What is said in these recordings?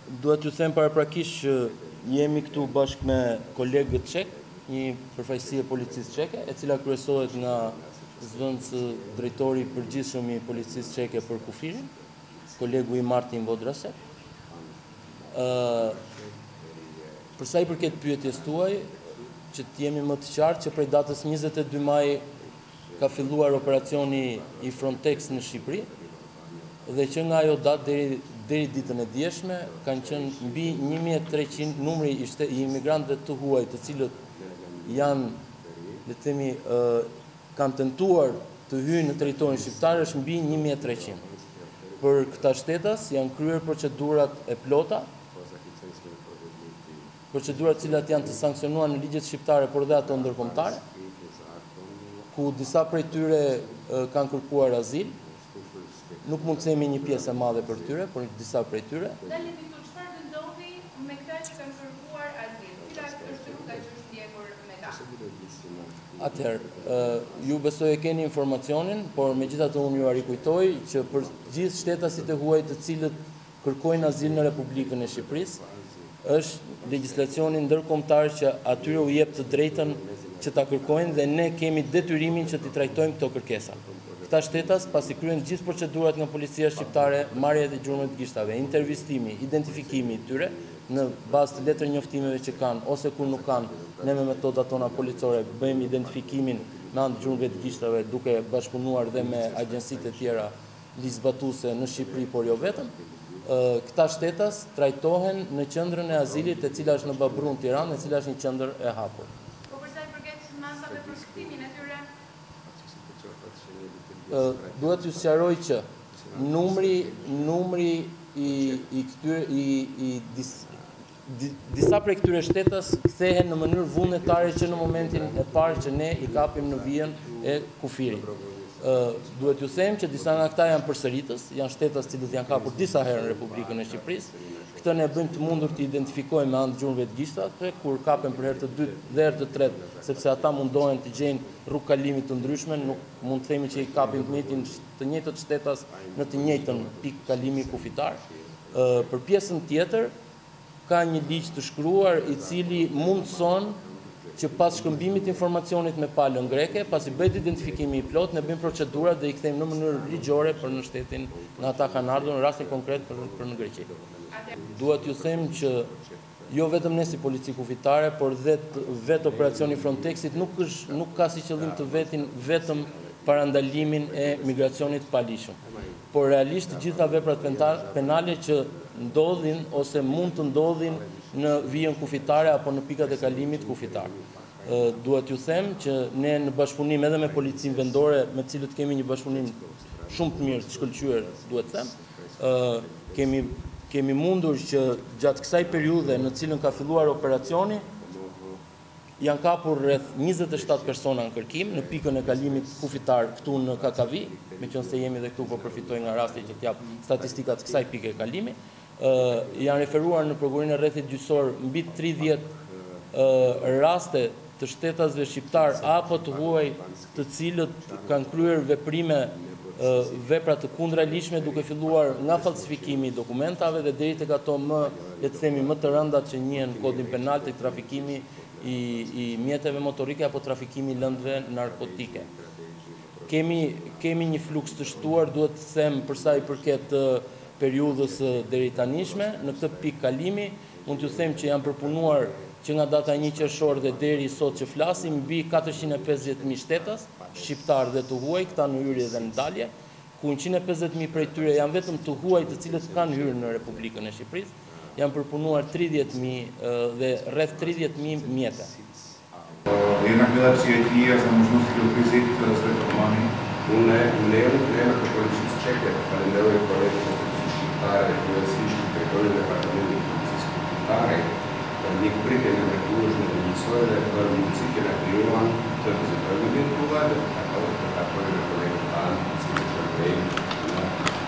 Duhet ju them paraprakisht që jemi këtu bashkë me kolegët çek, një përfaqësi e policisë çeke, e cila kryesohet nga zëvendësi drejtori i përgjithshëm i policisë çeke për kufirin, kolegu i Martin Vodrasek. Për sa i përket pyetjes tuaj, që të jemi më të qartë që prej datës 22 maj ka filluar operacioni i Frontex në Shqipëri dhe që nga ajo datë deri ditën e djeshme kanë qenë mbi 1300 numri i imigrantëve të huaj, të cilët janë, le të themi, kanë tentuar të hyjnë në territorin shqiptar është mbi 1300. Për këta shtetas janë kryer procedurat e plota, procedurat cilat janë të sankcionuar në ligjet shqiptare, por dhe ato ndërkombëtare, ku disa prej tyre kanë kërkuar azil. Nuk mund të themi një pjesë e madhe për tyre, por disa prej tyre. Dalë ditu, çfarë do ndodhi me këta që kanë kërkuar azil? Cila është rruga që është ndjekur me ta? Atëherë, ju besoj e keni informacionin, por megjithatë unë ju rikujtoj që për gjithë shtetasit e huaj të cilët kërkojnë azil në Republikën e Shqipërisë, është legjislacioni ndërkombëtar që atyre u jep të drejtën që ta kërkojnë dhe ne kemi detyrimin që t'i trajtojmë këto kërkesa. Këta shtetas, pasi kryen gjithë procedurat nga policia shqiptare, marrja e gjurmëve të gishtave, intervistimi, identifikimi i tyre në bazë të letër njoftimeve që kanë, ose kur nuk kanë, ne me metodat tona policore bëjmë identifikimin me anë të gjurmëve të gishtave, duke bashkëpunuar dhe me agjensitë e tjera ligjzbatuese në Shqipëri, por jo vetëm. Këta shtetas trajtohen në qendrën e azilit, e cila është në Babrun, Tiranë, e cila është një qendër e hapur. Po përsa i përket masave për shkëtimin e tyre? Duhet ju sqaroj që numri disa prej këtyre shtetas kthehen në mënyrë vullnetare që në momentin e parë që ne i kapim në vijën e kufirit. Duhet ju them që disa nga këta janë përsëritës, janë shtetas cilët janë kapur disa herë në Republikën e Shqipërisë. Këtë ne bëjmë të mundur të identifikojmë me anë të gjurmëve të gishtave, kur kapen për herë të dytë dhe herë të tretë, sepse ata mundohen të gjejnë rrugë kalimi të ndryshme, nuk mund të themi që i kapin të njëjtët shtetas në të njëjtën pikë kalimi kufitar. Për pjesën tjetër ka një ligj të shkruar i cili mundson që pas shkëmbimit të informacionit me palën greke, pasi bëhet identifikimi i plot, ne bëjmë procedurat dhe i kthejmë në mënyrë ligjore për në shtetin nga ata kanë ardhur, në rastin konkret për në Greqi. Duhet ju them që jo vetëm ne si polici kufitare, por dhe vetë operacioni Frontexit nuk ka si qëllim të vetin vetëm parandalimin e migracionit palishëm, por realisht të gjitha veprat penale që ndodhin ose mund të ndodhin në vijën kufitare apo në pikat e kalimit kufitar. Duhet ju them që ne në bashkëpunim edhe me policinë vendore, me cilët kemi një bashkëpunim shumë të mirë, të shkëlqyer, duhet të them, kemi mundur që gjatë kësaj periudhe në cilën ka filluar operacioni, janë kapur rreth 27 persona në kërkim, në pikën e kalimit kufitar këtu në Kakavi, meqense jemi dhe këtu po përfitoj nga rasti që t'jap statistikat kësaj pike kalimi, janë referuar në prokurorin e rrethit gjyqësor mbi 30 raste të shtetasve shqiptar apo të huaj të cilët kanë kryer vepra të kundralishme, duke filluar nga falsifikimi i dokumentave dhe deri tek ato le të themi më të rëndat që njihen kodin penal, tek trafikimi i mjeteve motorike apo trafikimi i lëndëve narkotike. Kemi një fluks të shtuar, duhet të them, për sa i përket periudhës deri tanishme, në këtë pikë kalimi, mund t'ju them që janë përpunuar që nga data 1 qershor dhe deri sot që flasim, mbi 450.000 shtetas, shqiptar dhe të huaj, këta në hyrje dhe në dalje, ku 150.000 prej tyre janë vetëm të huaj të cilët kanë hyrë në Republikën e Shqipërisë, janë përpunuar 30.000 dhe rreth 30.000 mjete. Jednak byla přijetí a za možnost využít zreformování. Una che policistas čeke, kalendaruje projekte šiptare, koje si prihodili departament šiptare, nek pride na nekoložne svoje politike na prijovan, to je za parlament uvade, tako je kolega Pan, Civičan na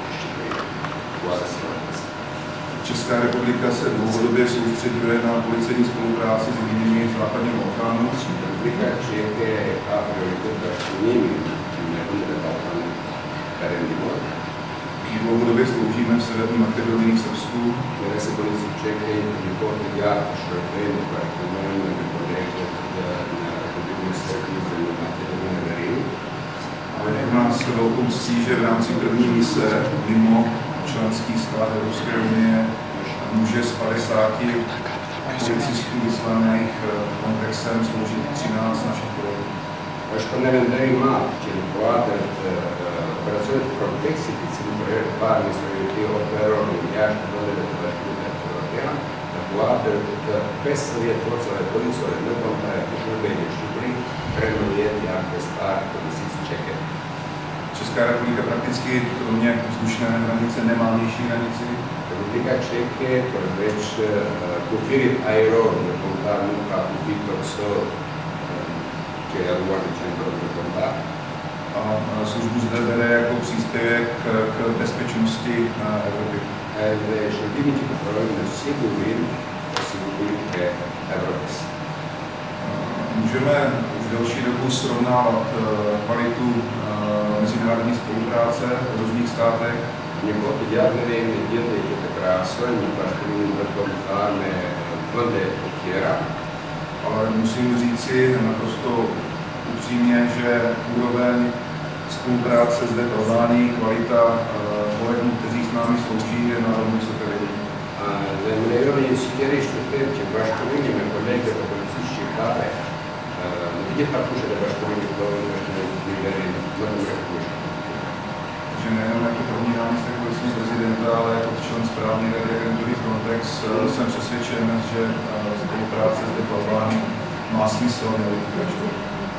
Šiptare. Česká republika se dlouhodobě soustředuje na policejní spolupráci s jinými západním Balkánu. Republika Čehe je prioritet da s njimi ne bude Balkan rendimo. Vývoj dlouhodobě sloužíme v Severní Makedonii, Srbsku. Nelle se polizie ceche riporta di altri scioperi particolarmente nel collegio nella Repubblica Serbia della Macedonia del Rio. Ale je u nás velkou ctí, že v rámci první mise mimo členský stát Evropské unie může z 50 policistů vyslaných Frontexem sloužit 13 našich kolegů. Aș comandării mari, cele poate operațiuni Frontex, se lucrează bani să fie operători în Iași, unde de Comunitatea Europeană, poate că peste forțele poliției nu contare cu șurbeni și prin renuieti anche stare polițiști ceche. Česká republika prakticky kromě vzdušné hranice nemá vnější hranici. Republika Ceche, deci cu firii aeronului, contar nu ca cu Victor Său, ce je advokat centrum de kontakt. A službu zde bere jako příspěvek k bezpečnosti Evropy. Šaltinici kontrolujeme sigurně Evropy. Můžeme už delší dobu srovnávat kvalitu mezinárodní spolupráce v různých státech. Několik dělání dělají krásně, některé kontakty vode otěra. Ale musím říci naprosto upřímně, že úroveň spolupráce zde v Albánii, kvalita kolegů, kteří s námi slouží, je na velmi vysoké úrovni. Наверное, сидели, что перед башкирами, коллеги, полицейские кары, где покушали башкирами, кто Takže nejenom jako první náměstek policejního prezidenta, ale jako člen správní rady agentury Frontex jsem přesvědčen, že spolupráce zde v Albánii má smysl a měla by pokračovat.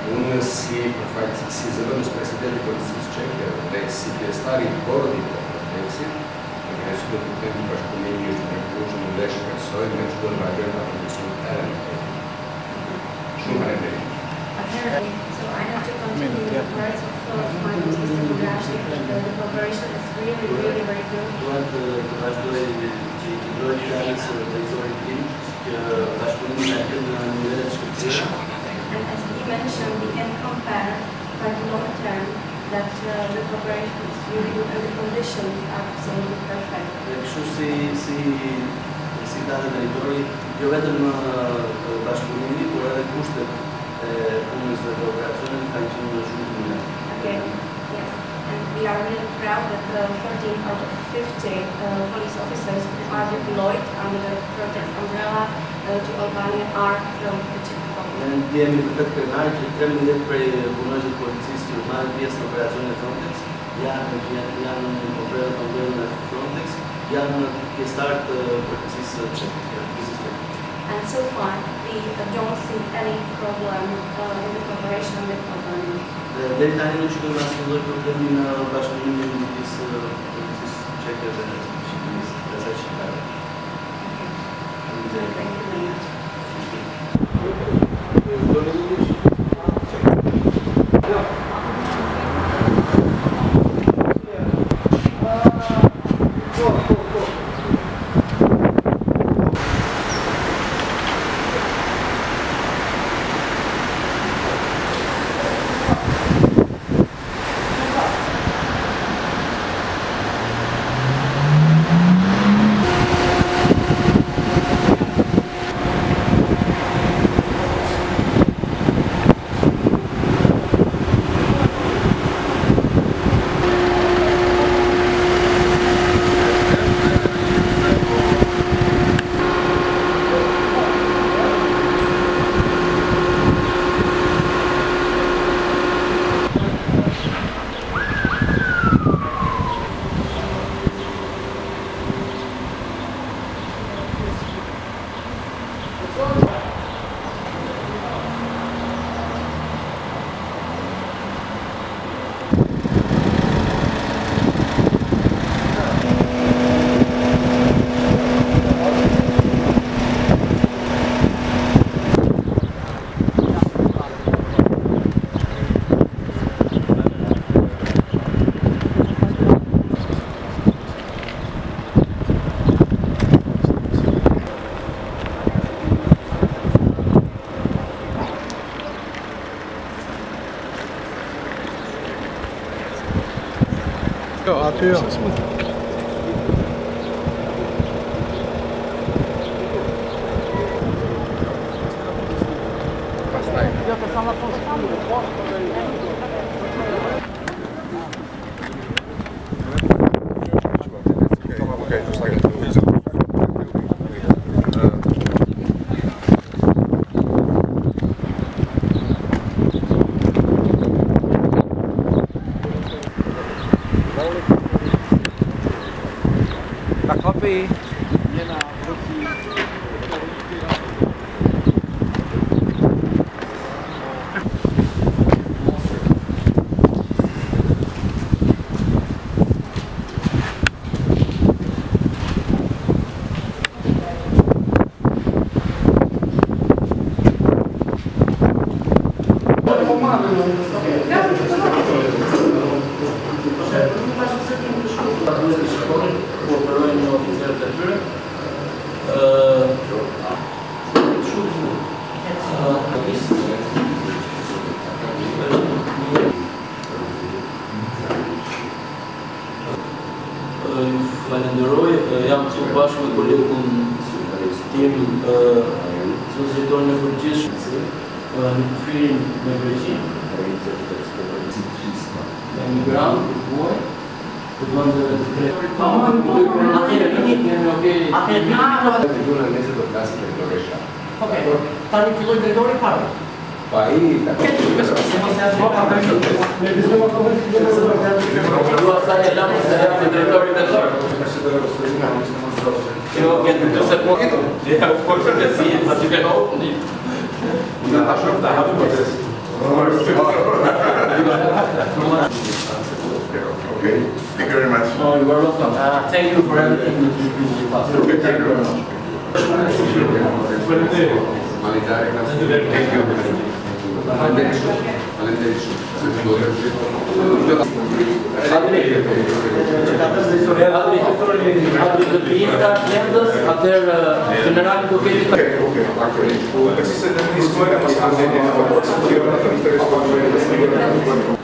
Si zrovna s prezidentom policijske čeke, da si je stari porodi po Frontexi, da su da potrebni baš pomenjuju što preporučeno deška svoj, neću da odvađena da su teren. Šumare Apparently, so I have to continue the words of my Mr. Bugashi. The cooperation is really, really very good. And as he mentioned, we can compare quite long term that the cooperation is really good and the conditions are absolutely perfect. Io vedo una Bashkiruni vorrei custe come sta cooperazione anche in una Okay, yes. And we are really proud that 14 out of 50 police officers who are deployed under the Frontex umbrella to Albania are from the Czech Republic. Вие ми фактът знаете, че трябва да понеже полицейски отмали пиес на операционен Frontex, я на операционен на Frontex, я на старт процес чек. And so far, we don't see any problem in the cooperation with Albania. Дали тани научи до нас не дойде проблеми на вашето име и с чека да не разреши така. Thank you very much. Arthur. Okay, just like A copy. Kooperojnë me oficerët e tyre. Falenderoj, jam këtu bashkë me kolegun tim, societorin e përgjithshëm në kufirin me Greqi. Emigrant, buaj, të vendeve të treta. Në mese do flasim për Loresha. Okej, tani filloj drejtori parë. Pa i Dua sa e lamë se jam drejtori të tërë. Kjo vjen të sekondë. Ja, po të si, sa ti vjen opni. Na ta shoh ta hapo proces. Okay, thank you very much. Oh, you are welcome. Thank you for everything that you do with us. Thank you very much. Thank you. Atëherë generali do kemi Okay. Precisamente isso não era mais rápido,